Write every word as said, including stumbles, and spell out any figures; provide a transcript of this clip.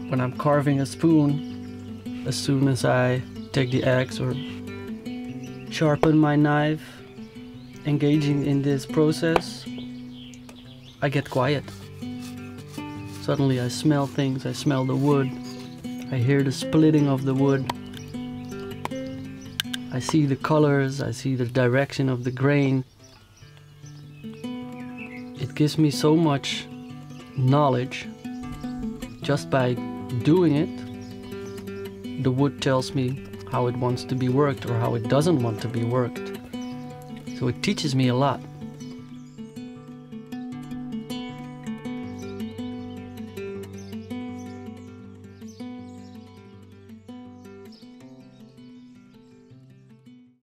when I'm carving a spoon, as soon as I take the axe or sharpen my knife, engaging in this process, I get quiet. Suddenly I smell things, I smell the wood, I hear the splitting of the wood, I see the colors, I see the direction of the grain. It gives me so much knowledge. Just by doing it, the wood tells me how it wants to be worked or how it doesn't want to be worked. So it teaches me a lot.